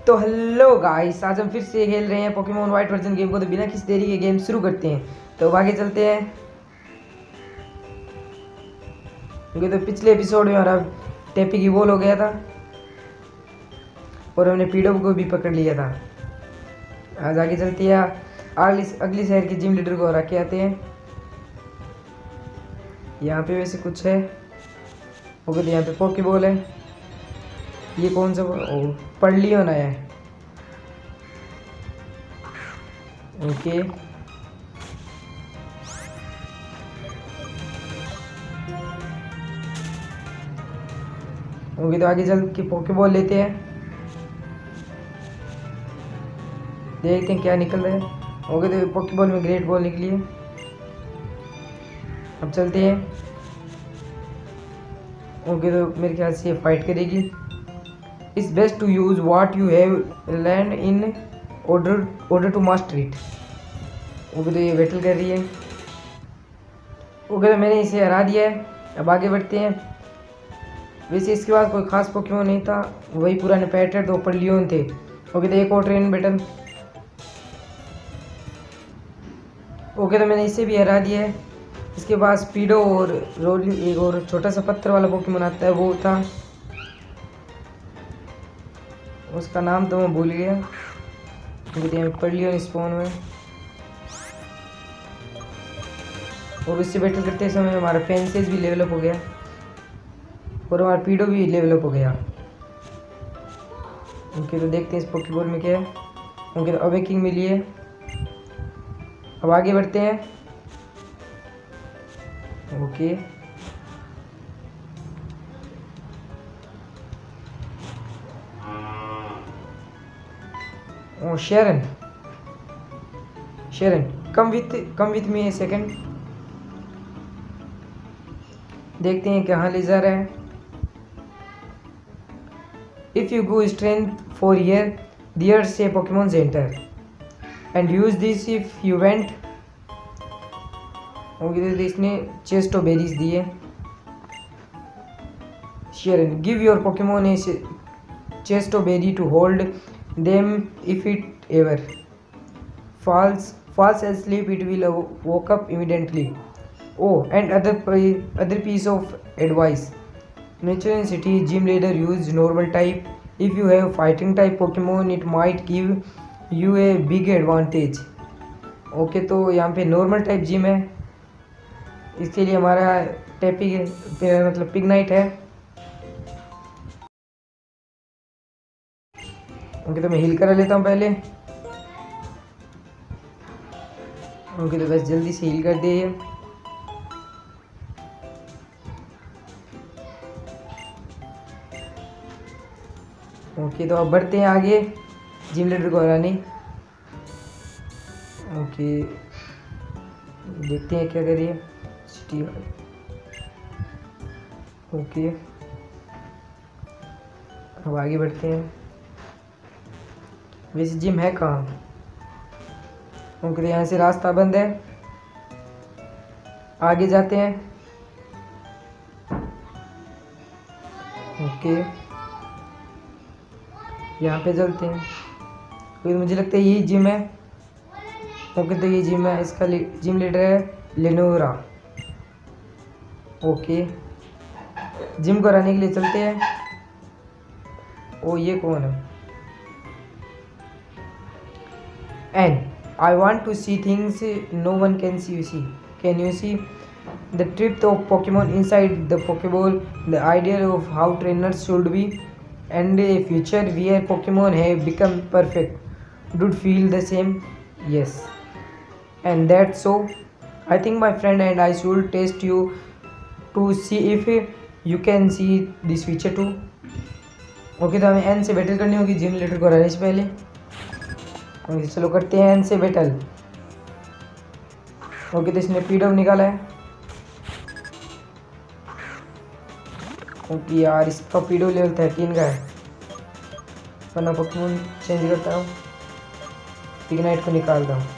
तो hello guys, आज हम फिर से खेल रहे हैं पोकेमोन वाइट वर्जन गेम को। तो बिना किसी देरी के गेम शुरू करते हैं। तो आगे चलते हैं, क्योंकि तो पिछले एपिसोड में हमारा टेपी की वॉल हो गया था और हमने पीडो को भी पकड़ लिया था। आज आगे चलते हैं, अगली शहर के जिम लीडर को हरा के आते हैं। यहाँ पे वैसे कुछ है, ओके। तो यहाँ पे पोकेबॉल है। ये कौन सा पढ़ लियो ना है, ओके। ओके, तो आगे चल के पोकेबॉल लेते हैं, देखते हैं क्या निकल रहा है। ओके, तो पोकेबॉल में ग्रेट बॉल निकली है। अब चलते हैं। ओके, तो मेरे ख्याल से ये फाइट करेगी। It's best to use what you have learn in order to master it. Okay, तो ये बैटल कर रही है। ओके, तो मैंने इसे हरा दिया है। अब आगे बढ़ते हैं। वैसे इसके बाद कोई खास पोकेमोन नहीं था, वही पुराने पैटर्न तो पर्लियन थे। ओके, तो एक और ट्रेन बैटल। ओके, तो मैंने इसे भी हरा दिया है। इसके बाद स्पीडो और रोली, एक और छोटा सा पत्थर वाला पोकेमोन आता है, वो था, उसका नाम तो मैं भूल गया। पर्लियन स्पॉन में, और उससे बैटल करते समय हमारा फेंसेस भी लेवल अप हो गया और हमारा पीडो भी लेवल अप हो गया। ओके, तो देखते हैं इस पोकेबॉल में क्या है। ओके, तो अवेकिंग मिली है। अब आगे बढ़ते हैं। Okay, oh Cheren come with me a second. देखते हैं कहाँ ले जा रहा है। If you go strength for year there से Pokemon center and use this if you went. Okay, तो इसने चेस्टो बेरीज दिए। Cheren give your Pokemon a Chesto berry to hold them if it ever falls asleep it will woke up immediately. Oh, and other piece of advice, nature and city gym leader use normal type. If you have fighting type pokemon it might give you a big advantage. Okay, तो यहाँ पे normal type gym है, इसके लिए हमारा टैपी मतलब पिगनाइट है। Okay, तो मैं हील करा लेता हूँ पहले। ओके, तो बस जल्दी से हील कर दिए। ओके, तो अब बढ़ते हैं आगे जिम लीडर को हराने। ओके, देखते हैं क्या करिए। ओके, अब आगे बढ़ते हैं। वैसे जिम है कहाँ? ओके, यहाँ से रास्ता बंद है, आगे जाते हैं। ओके, यहाँ पे चलते हैं। तो मुझे लगता है यही जिम है। ओके, तो ये जिम है, इसका जिम लीडर है लेनोरा। ओके, जिम को रहने के लिए चलते हैं। ओ, ये कौन है? And I want to see things no one can see. Can you see the trip of Pokemon inside the Pokeball? The idea of how trainers should be, and a future where Pokemon have become perfect. Do you feel the same? Yes. And that's so. I think my friend and I should test you to see if you can see this feature too. Okay, तो हमें N से battle करनी होगी gym leader को हराने से पहले। चलो करते हैं एन से बैटल। ओके, तो इसने पीडो निकाला है। ओके यार, इसका पीडो लेवल 13 का है। वरना पोकेमोन चेंज करता हूँ, पिगनाइट को निकालता हूँ।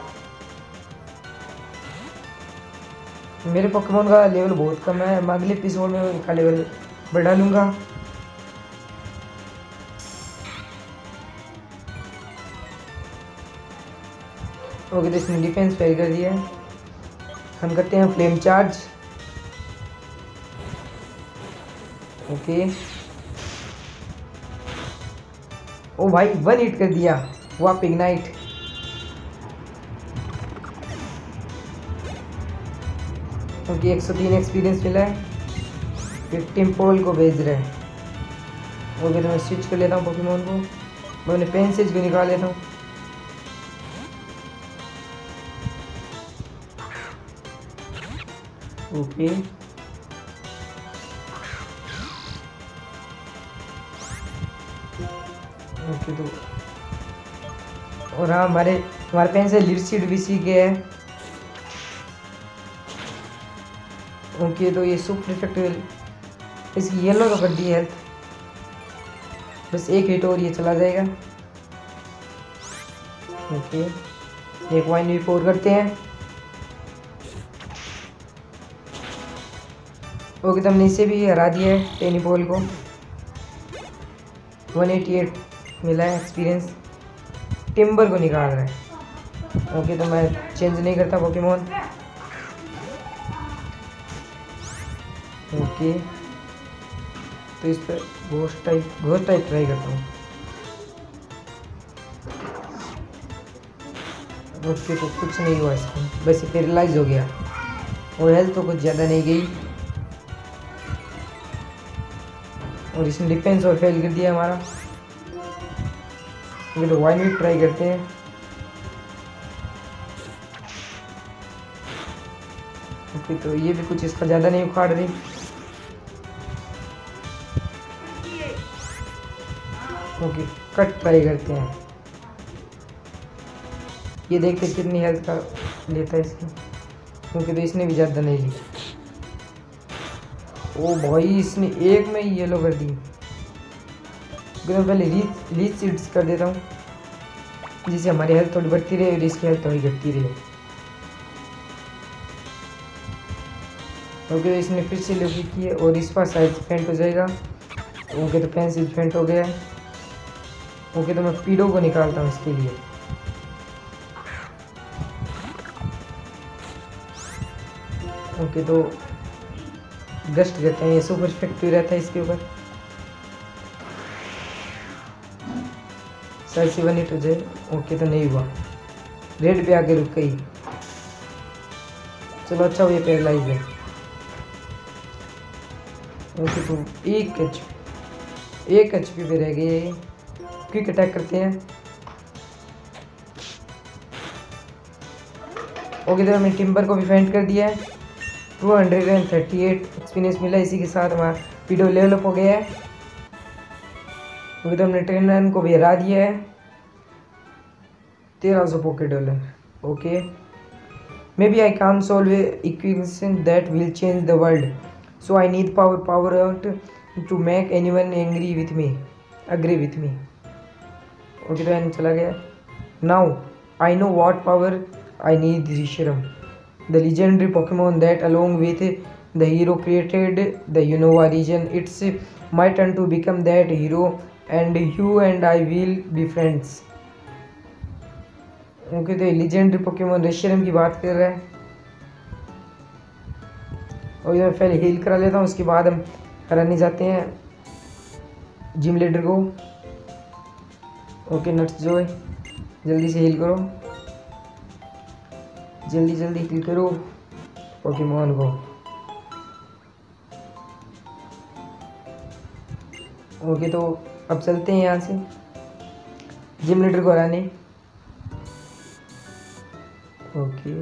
मेरे पोकेमोन का लेवल बहुत कम है, मैं अगले एपिसोड में इनका लेवल बढ़ा लूँगा। ओके तो इसने डिफेंस फेल कर दिया है। हम करते हैं फ्लेम चार्ज। ओके ओ भाई 1 हिट कर दिया। वाप इग्नाइट। ओके 103 एक्सपीरियंस मिला है। विक्टिम पोल को भेज रहे हैं। ओके तो मैं स्विच कर लेता हूँ पोकेमोन को। मैं अपने पेंसिल्स को निकाल लेता हूँ। ओके ओके तो और हाँ हमारे पेंसिल लिडसीड भी सीख गया है। ओके तो ये सुपर इफेक्टिव इसकी येलो तो कर दी है हेल्थ। बस एक हिट और ये चला जाएगा। ओके एक वाइन भी पोर करते हैं। ओके तो हमने इसे भी हरा दिया है टेनिपोल को। 188 मिला है एक्सपीरियंस। टिम्बर को निकाल रहा है। ओके तो मैं चेंज नहीं करता पोकेमोन। ओके तो इस पर घोस्ट टाइप ट्राई करता हूँ। ओके तो कुछ नहीं हुआ इसको, बस ये पैरालाइज हो गया और हेल्थ तो कुछ ज़्यादा नहीं गई। और इसने डिफेंस और फेल कर दिया हमारा। ये तो वाइन भी ट्राई करते हैं। ओके तो ये भी कुछ इसका ज़्यादा नहीं उखाड़ रही। ओके कट ट्राई करते हैं। ये देखते कितनी हेल्थ का लेता है इसकी। क्योंकि तो इसने भी ज़्यादा नहीं ली। ओ भाई इसने एक में ही येलो कर दी। मैं पहले रीच सीड्स कर देता हूँ जिससे हमारी हेल्थ थोड़ी बढ़ती रहे और इसकी हेल्थ थोड़ी घटती रहे। ओके इसने फिर से लोगी की है और इस पर शायद फेंट हो जाएगा। ओके तो पेंसिल फेंट हो गया है। ओके तो मैं पीडो को निकालता हूँ इसके लिए। ओके तो गस्ट करते हैं। ये सुपर इफेक्टिव रहता है इसके ऊपर। शायद से 1 हिट हो जाए। ओके तो नहीं हुआ, रेड पे आके रुक गई। चलो अच्छा ये पैरालाइज है। ओके तो एक एचपी पे रह गए। क्विक अटैक करते हैं। ओके तो हमने टिम्बर को भी फेंट कर दिया है। 238 एक्सपीरियंस मिला। इसी के साथ हमारा पीडो लेवल अप हो गया है। ओके तो हमने ट्रेनर को भी हरा दिया है। 1300 Poke dollar. Okay maybe I can solve equation that will change the world, so I need power out to make anyone angry with me, agree with me. Okay तो N चला गया। Now I know what power I need Reshiram, the legendary Pokemon that along with the hero created the Unova region. It's my turn to become that hero and you and I will be friends. Okay तो legendary Pokemon Reshiram की बात कर रहा है। और मैं पहले heal करा लेता हूँ, उसके बाद हम कराने जाते हैं जिम लीडर को। ओके नट्स जॉय जल्दी से हील करो, जल्दी जल्दी हील करो पोकेमॉन को। ओके तो अब चलते हैं यहाँ से जिम लीडर को हराने। ओके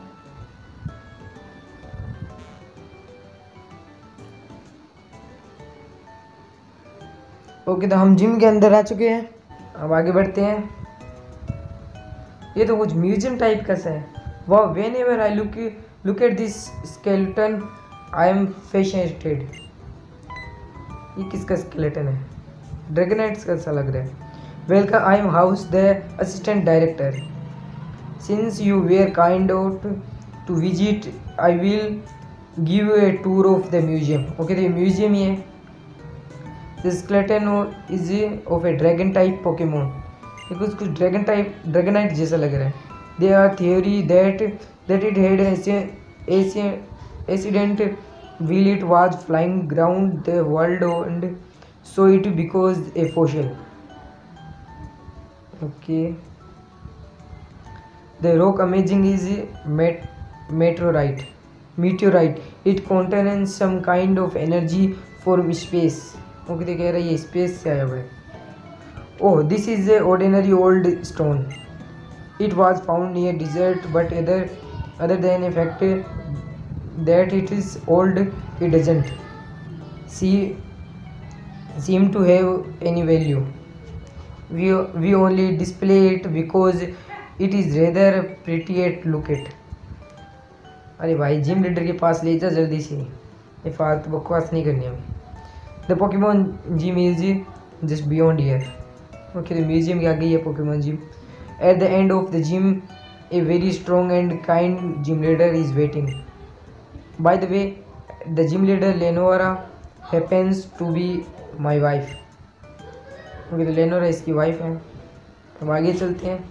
ओके तो हम जिम के अंदर आ चुके हैं। अब आगे बढ़ते हैं। ये तो कुछ म्यूजियम टाइप का सा है। वाह, whenever I look at this skeleton I am fascinated. ये किसका स्केलेटन है? ड्रैगनाइट्स का सा लग रहा है। Welcome, I am house the assistant director. Since you were kind out to visit I will give you a tour of the museum. Okay तो ये म्यूजियम ही है। This skeleton is of a dragon type Pokemon। ये कुछ Dragonite जैसा लग रहा है। There are theory that it had accident while it was flying around the world, and so it because a fossil. Okay. The rock amazing is meteorite. Meteorite. It contains some kind of energy from space. Okay, तो कह रहा है ये space से आया हुआ है. Oh, this is a ordinary old stone. It was found near desert, but other than the fact that it is old, it doesn't seem to have any value. We only display it because it is rather pretty at look at. अरे भाई gym leader के पास ले जा जल्दी से, ये फालतू बकवास नहीं करनी हमें. The Pokemon gym is just beyond here. Okay, तो म्यूजियम के आगे ये Pokemon gym. At the end of the gym a very strong and kind gym leader is waiting. By the way, the gym leader Lenora happens to be my wife. Okay, तो Lenora इसकी wife है. हम आगे चलते हैं.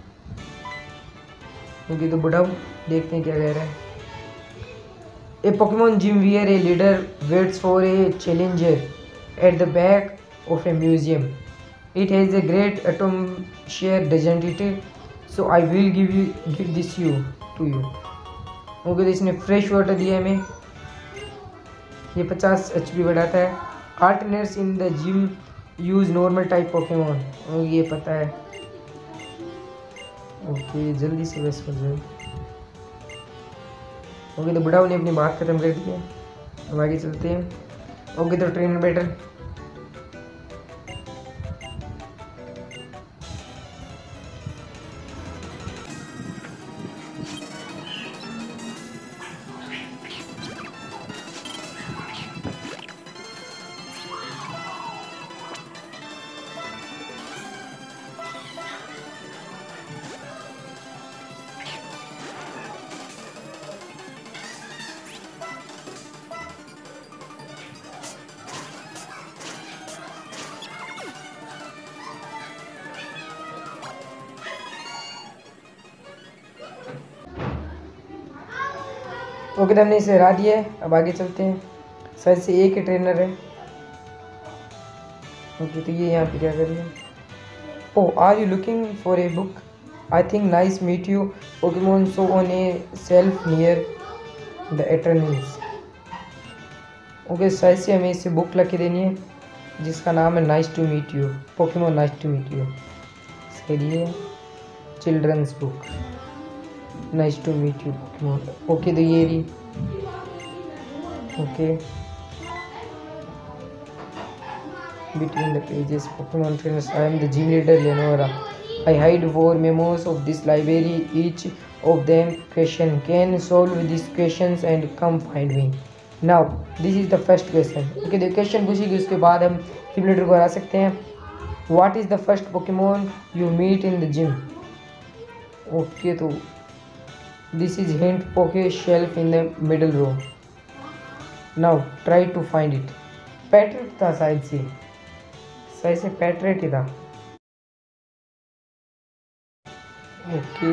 Okay, तो बुढ़ाऊ देखते हैं क्या कह रहा है. A Pokemon gym where a leader waits for a challenger at the back of a museum. It has a great atom share doesn't it, so I will give this to you. Okay, तो इसने fresh water दिया हमें. ये 50 HP बढ़ाता है. Partners in the gym use normal type Pokemon. और ये पता है. ओके, जल्दी से बस कर जाओ. ओके, तो बुढ़ाऊ ने अपनी बात खत्म कर दी है. अब आगे चलते हैं. ओके, तो ट्रेनर बैटल. ओके, तो हमने इसे हरा दिया है. अब आगे चलते हैं. शायद से एक ही ट्रेनर है. ओके, तो ये यहाँ पे क्या कर रही है. Oh, are you looking for a book? I think nice meet you. Pokemon show on a self near the eternals. Okay, शायद से हमें इसे बुक ला के देनी है जिसका नाम है nice to meet you. Pokemon nice to meet you. इसके लिए children's book. Nice to meet you Pokemon. Okay, तो ये रही. Okay, between the pages Pokemon trainers. I am the gym leader Lenora. I hide 4 memos of this library. Each of them question. Can solve these questions and come find me. Now this is the first question. Okay, the question पूछेगी, उसके बाद हम gym leader को हरा सकते हैं. What is the first Pokemon you meet in the gym? Okay, तो this is hint poke shelf in the middle row. Now try to find it. Patrat था शायद से पैट्रेट ही था. ओके,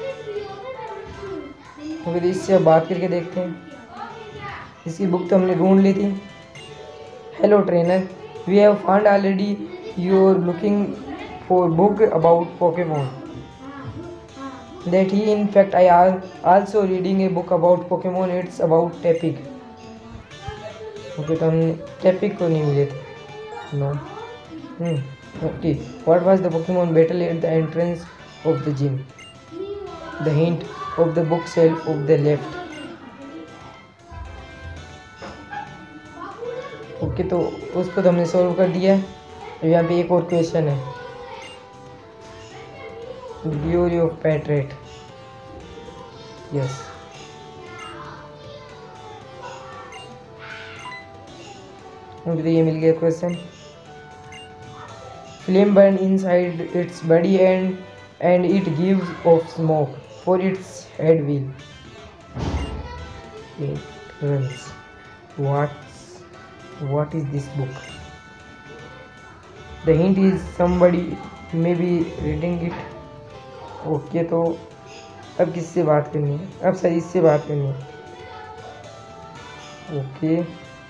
तो इससे अब बात करके देखते हैं. इसकी बुक तो हमने ढूंढ ली थी. Hello trainer, we have found already. You are looking for book about Pokemon. That he in fact I are also reading a book about Pokemon. It's about Tepig. Okay, तो हम Tepig को नहीं मिले थे. No. Okay. What was the Pokemon battle at the entrance of the gym? The hint of the bookshelf of the left. Okay, तो उसको तो हमने सॉल्व कर दिया है. यहाँ पे एक और क्वेश्चन है. Glory of Patrat. Yes. मुझे ये मिल गया question. Flame burn inside its body and it gives off smoke for its head wheel. It runs. What is this book? The hint is somebody may be reading it. Okay, तो अब किससे बात करनी है? अब सही से बात करनी है। Okay.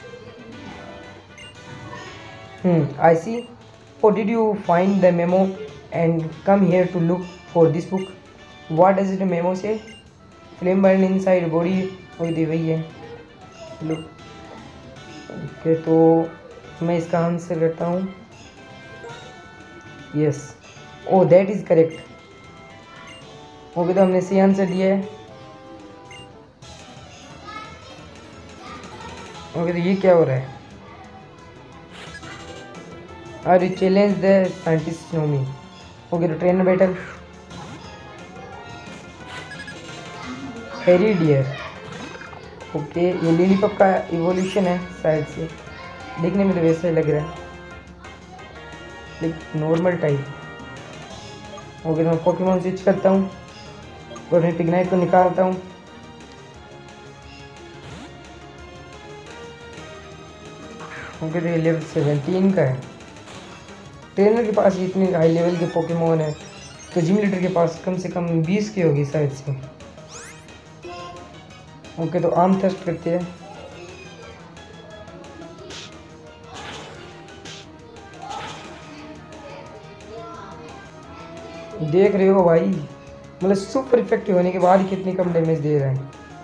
I see. Oh, did you find the memo and come here to look for this book? What does the memo say? Flame burn inside body. Okay वही है। लुक। ओके तो मैं इसका आंसर करता हूँ। Yes. Oh that is correct. Okay तो हमने सही आंसर दिया है। ओके तो ये क्या हो रहा है? Are you challenge the scientists know me? Okay तो trainer battle. Harry dear. Okay ये लिलीपॉप का इवोल्यूशन है शायद से, देखने में तो वैसा ही लग रहा है, लेकिन नॉर्मल टाइप। ओके तो मैं पोकेमॉन स्विच करता हूँ और मैं पिग्नाइट को निकालता हूँ। ओके तो ये लेवल 17 का है। ट्रेनर के पास इतने हाई लेवल के पोकेमॉन है तो जिम लीडर के पास कम से कम 20 की होगी शायद से। ओके तो आम टेस्ट करते हैं। देख रहे हो भाई, मतलब सुपर इफेक्टिव होने के बाद ही कितनी कम डैमेज दे रहा है।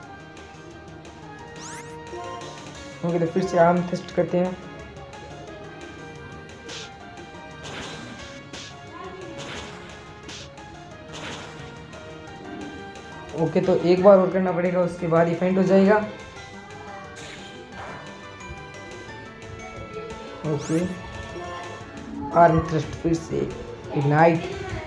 ओके तो फिर से आम टेस्ट करते हैं। ओके तो एक बार और करना पड़ेगा, उसके बाद ही फेंट हो जाएगा। ओके आर्म थ्रस्ट फिर से इग्नाइट।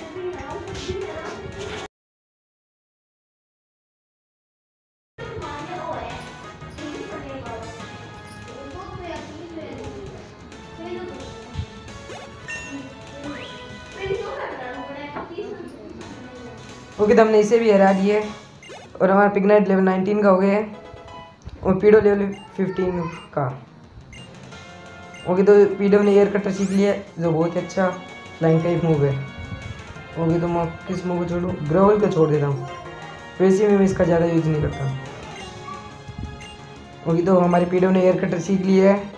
ओके तो हमने इसे भी हरा दिए और हमारा पिग्नाइट लेवल 19 का हो गया है और पीडो लेवल 15 का। ओके तो पीडो ने एयर कटर सीख लिया है जो बहुत ही अच्छा फ्लाइंग टाइप मूव है। ओके तो मैं किस मूव को छोड़ूँ? ग्रोवल को छोड़ देता हूँ, वैसे में मैं इसका ज़्यादा यूज नहीं करता। ओके तो हमारे पीडो ने एयर कटर सीख लिया है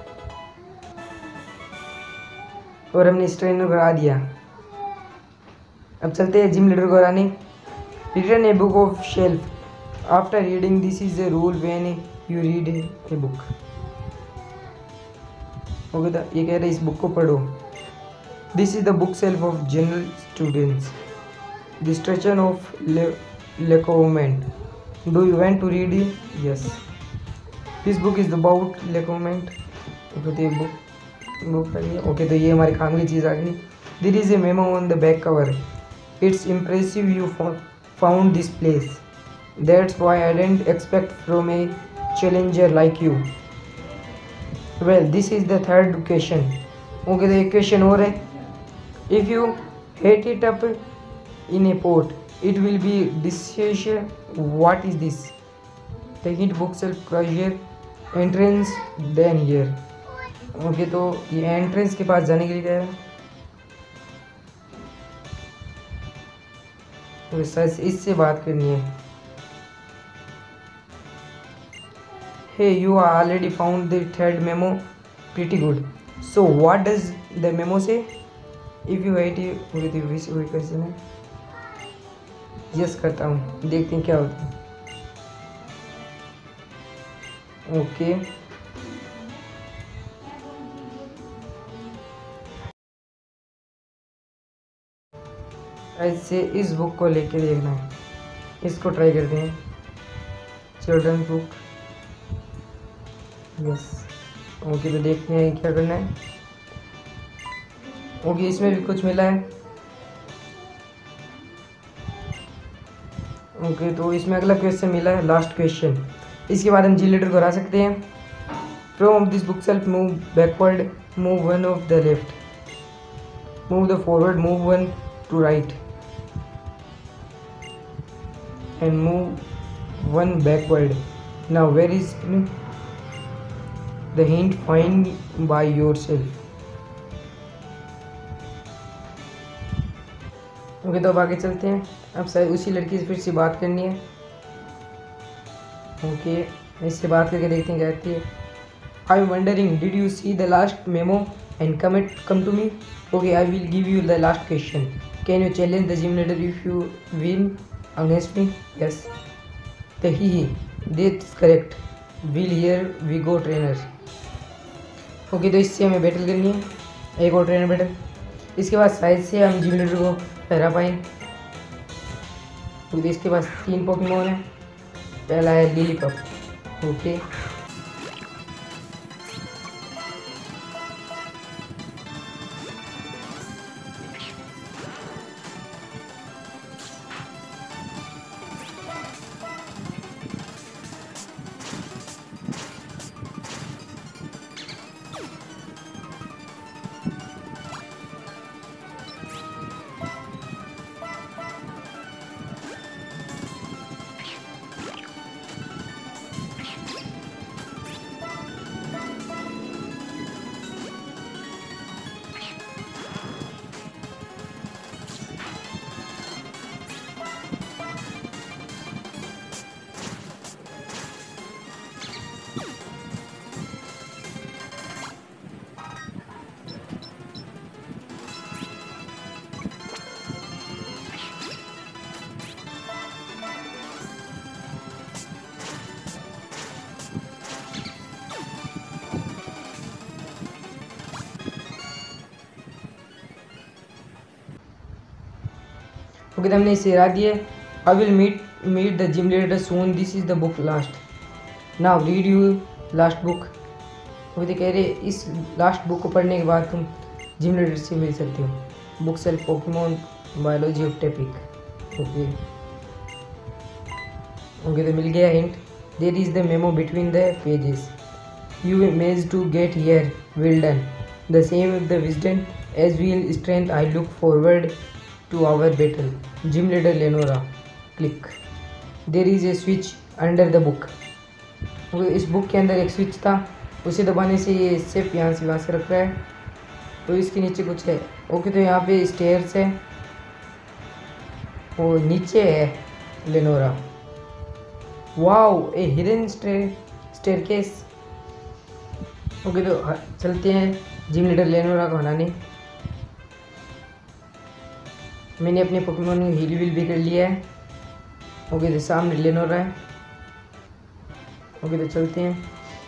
और हमने इस ट्रेनर को हरा दिया। अब चलते हैं जिम लीडर को हराने। Return a book of shelf. After reading, this is a rule when you read a book. Okay तो ये कह रहे इस बुक को पढ़ो। This is the book shelf of general students. The station of Lecoment. Do you want to read it? Yes. This book is about Lecoment. Okay तो ये book पढ़िए। ओके तो ये हमारे काम की चीज़ आ गई। There is a memo on the back cover. It's impressive you found this place. That's why I didn't expect from a challenger like you. Well, this is the third question. Okay, the question और है. If you heat it up in a pot, it will be dishwasher. What is this? The heat bookshelf crusher entrance then here. Okay, तो ये entrance के पास जाने के लिए क्या है? तो सच इससे बात करनी है। Hey, you are already found the third memo. Pretty good. So what does the memo say? If you hate it with the wish कोई क्वेश्चन है? यस करता हूँ, देखते हैं क्या होता है। ओके ऐसे इस बुक को लेके देखना है, इसको ट्राई करते हैं। Children book. यस ओके तो देखते हैं क्या करना है। ओके इसमें भी कुछ मिला है। ओके तो इसमें अगला क्वेश्चन मिला है, लास्ट क्वेश्चन। इसके बाद हम जी लीडर को हरा सकते हैं। From this book self move backward, move one of the left, move the forward, move one to right and move one backward. Now where is the hint? Find by yourself. Okay, तो अब आगे चलते हैं। अब शायद उसी लड़की से फिर से बात करनी है। ओके, इससे बात करके देखते हैं क्या कहती है। I am wondering, did you see the last memo and come to me? Okay, I will give you the last question. Can you challenge the gym leader if you win against me? Yes. The he that's correct. Will here we go trainer. Okay, तो इससे हमें battle करनी है, एक और trainer battle. इसके बाद शायद से हम जिम लीडर को हरा पाए। तो इसके पास 3 पोकेमोन है। पहला है लिलीपप। ओके, ओके, तो हमने इसे हरा दिया। I will meet the gym leader soon, this is the book last, now read you last book. वो तो कह रहे इस लास्ट बुक को पढ़ने के बाद तुम जिम लीडर से मिल सकते हो। Book self Pokemon biology of topic. Okay okay, तो मिल गया hint. There is the memo between the pages, you made to get here, well done, the same with the wisdom edge will strength, I look forward to our battle, gym leader Lenora, click, there is a switch under the book। इस book के अंदर एक switch था, उसे दबाने से ये safe यहाँ से वहाँ से रख रहा है। तो इसके नीचे कुछ है। ओके, तो यहाँ पे स्टेयर्स है, वो नीचे है Lenora. Wow, a hidden staircase. Okay, तो चलते हैं जिम लीडर लेनोरा को हराने। मैंने अपने पोकेमोन हील विल भी कर लिया है। ओके, तो सामने लेनोरा है। ओके, तो चलते हैं।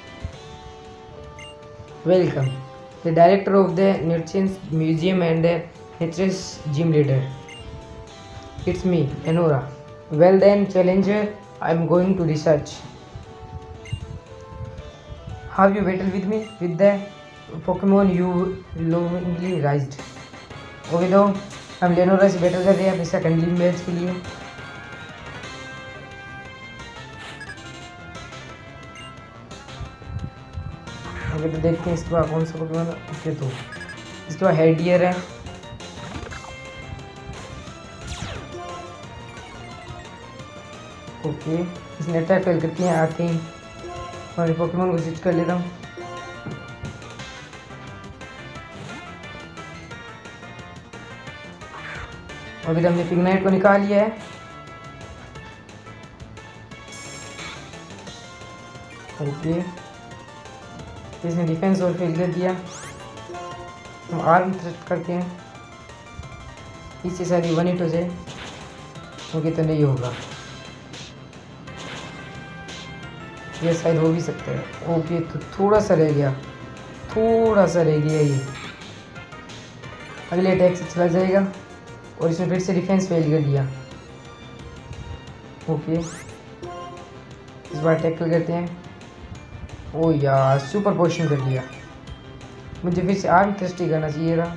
Welcome the director of the nature's museum and the nature's gym leader, it's me Lenora. Well then challenger, I am going to research, how you battle with me with the Pokemon you lovely raised. Okay, तो हम लेनोरा से battle कर रहे हैं अपने second match के लिए। Okay, तो देखते हैं इसके बाद कौन सा पोकेमोन। ओके, तो इसके बाद हेडियर है। ओके, इसने अटैक फेल करती हैं आते ही, और पोकेमोन को स्विच कर लेता हूँ। अभी हमने पिग्नाइट को निकाल लिया है। ओके, इसने डिफेंस और फेल कर दिया। हम आर्म थ्रस्ट करते हैं, इससे सारी 1 हिट हो जाए। ओके, तो नहीं होगा, ये शायद हो भी सकता है। ओके, तो थोड़ा सा रह गया, थोड़ा सा रह गया। ये अगले अटैक से चला जाएगा, और इसने फिर से डिफेंस फेल कर दिया। ओके, इस बार टैकल करते हैं। ओ यार, सुपर पोजिशन कर दिया। मुझे फिर से आर्म थ्रस्ट ही करना चाहिए था।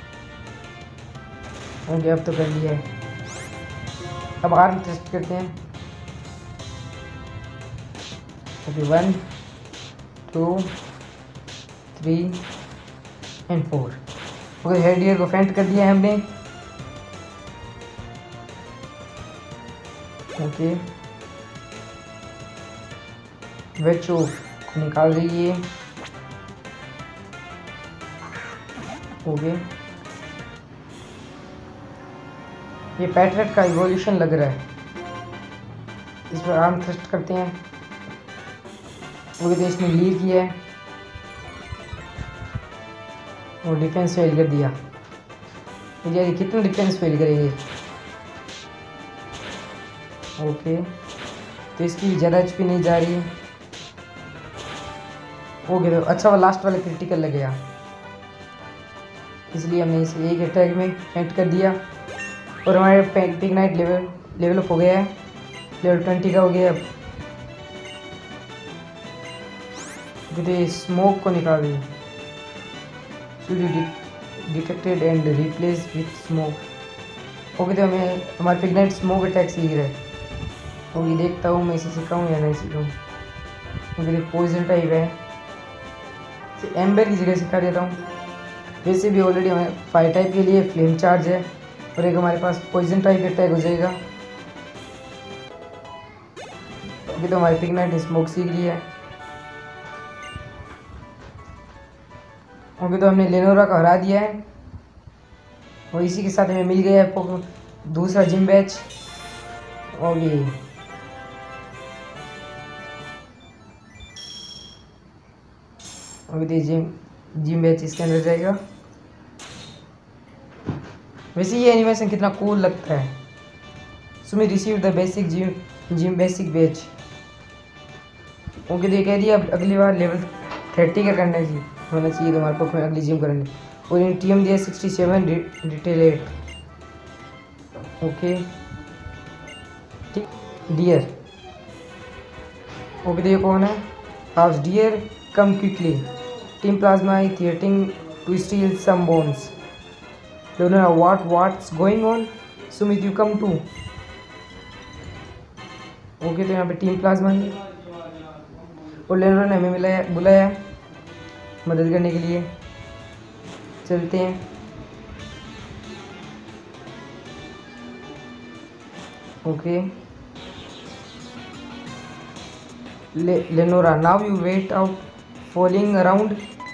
ओके, अब तो कर लिया है। अब आर्म थ्रस्ट करते हैं। Okay, 1 2 3 and 4। ओके, हेडियर को फेंट कर दिया है हमने। ओके, वेचो को निकाल रही है। ओके, ये पैट्रियट का इवोल्यूशन लग रहा है। इस पर आर्म थ्रस्ट करते हैं। वो तो इसने लीड किया है और डिफेंस फेल कर दिया। ये कितना डिफेंस फेल करेंगे। ओके, तो इसकी ज़्यादा एचपी नहीं जा रही है। ओके, तो अच्छा वो लास्ट वाले क्रिटिकल लग गया, इसलिए हमने इसे एक अटैक में एंड कर दिया। और हमारे पिग्नाइट लेवल अप हो गया है, लेवल 20 का हो गया। अब स्मोक को निकाल दी, detected and replace with smoke. Okay, तो हमें हमारे पिग्नाइट स्मोक अटैक सीख रहा है। ओके, देखता हूँ मैं इसे सिखाऊँ या नहीं सिखाऊँ। ओके, तो पॉइजन टाइप है, एम्बर की जगह सिखा देता हूँ। वैसे भी ऑलरेडी हमें फायर टाइप के लिए फ्लेम चार्ज है और एक हमारे पास पॉइजन टाइप अटैक हो जाएगा। अभी तो हमारे पिग्नाइट ने स्मोक सीख लिया है। ओके, तो हमने लेनोरा को हरा दिया है और इसी के साथ हमें मिल गया है दूसरा जिम बैच। ओके, अभी तो जिम बैच इसके अंदर जाएगा। वैसे ये एनिमेशन कितना कूल लगता है। Sumi receive the basic gym basic badge. Okay, तो ये कह दिया अगली बार लेवल 30 का करना चाहिए होना चाहिए तुम्हारे पास में अगली जिम करने। और इन टीएम दिया 67 रिटेलेट। ओके, ठीक, डियर। ओके, तो ये कौन है? House dear come quickly, team Plasma is threatening to steal some bones. Don't know what's going on. Sumit you come too. Okay, तो यहाँ पे टीम प्लाज्मा है और लेनोरा ने हमें बुलाया मदद करने के लिए। चलते हैं। Okay, Lenora now you wait out falling around.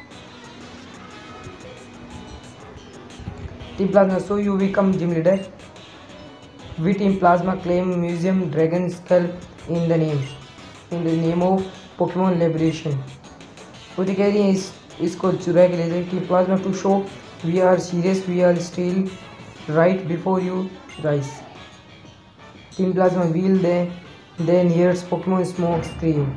Team Plasma so you become gym leader. We team Plasma claim museum dragon skull in the name of Pokemon liberation. वो तो कह रही है इसको चुरा के ले जाए। Team Plasma to show we are serious, we are still right before you guys. Team Plasma wheel then here's Pokemon smoke screen.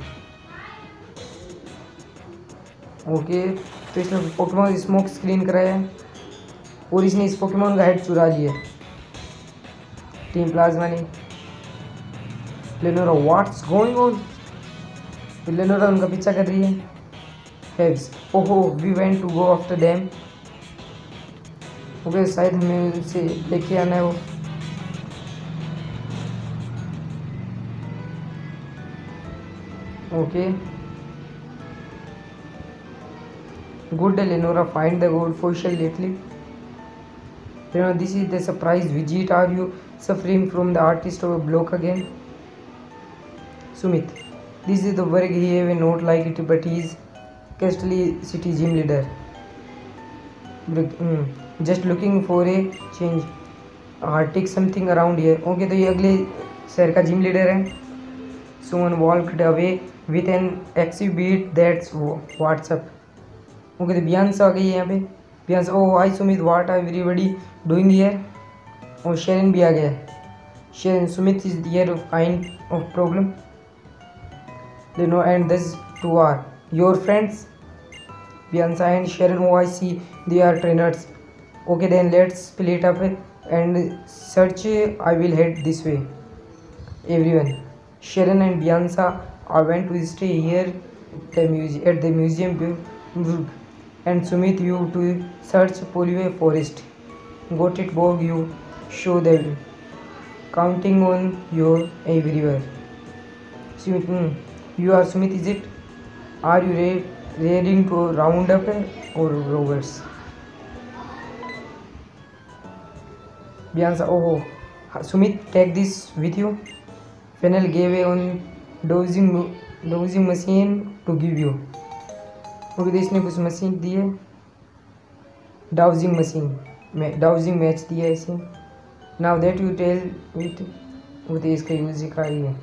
Okay, तो इसने पोकेमॉन स्मोक स्क्रीन कराया है और इसने इस पोकेमॉन का हेड चुरा लिया टीम प्लाज्मा ने। Lenora what's going on. Lenora उनका पीछा कर रही है। हेव्स ओहो we went to go after them. Okay, शायद हमें उनसे लेके आना है वो। Okay, good Lenora find the gold fossil lately. Lenora, this is the surprise visit. Are you suffering from the artist of a block again? Sumit, this is the work he have a note like it, but he is Castle City gym leader. Just looking for a change. Take something around here. Okay, तो ये अगले शहर का gym leader है। Someone walked away with an exhibit that's what's up. Okay, तो Bianca आ गई है यहाँ पे। Bianca oh hi Sumit what are everybody doing here. और शेरन भी आ गया है। Cheren Sumit is here kind of problem. They know and this two are your friends. Bianca and Cheren oh I see they are trainers. Okay, then let's split up and search. I will head this way everyone. Cheren and Bianca I went to stay here at the museum and Sumit you to search Poliway Forest. Got it, Bog, you show them. Counting on your everywhere. Sumit, you are Sumit, is it? Are you ready to round up or rovers? Bianca, oh, Sumit, take this with you. Fennel gave a on dosing machine to give you. Okay, तो इसने कुछ machine दी है, dowsing machine में dowsing match दिया है इसे। Now that you tell with वो तो इसका यूज सिखा रही है।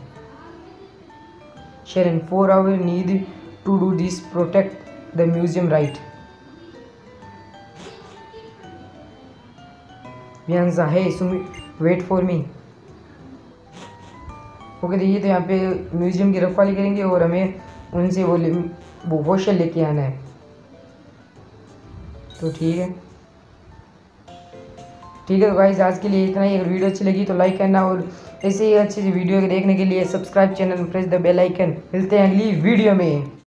Cheren 4 hour need to do this protect the museum right. Bianca, hey Sumi, wait for me. Okay देखिए तो यहाँ पे म्यूजियम की रखवाली करेंगे और हमें उनसे वो वॉशर लेके आना है। तो ठीक है तो गाइस आज के लिए इतना ही। अगर वीडियो अच्छी लगी तो लाइक करना और ऐसे ही अच्छी वीडियो देखने के लिए subscribe channel press the bell icon. मिलते हैं अगली वीडियो में।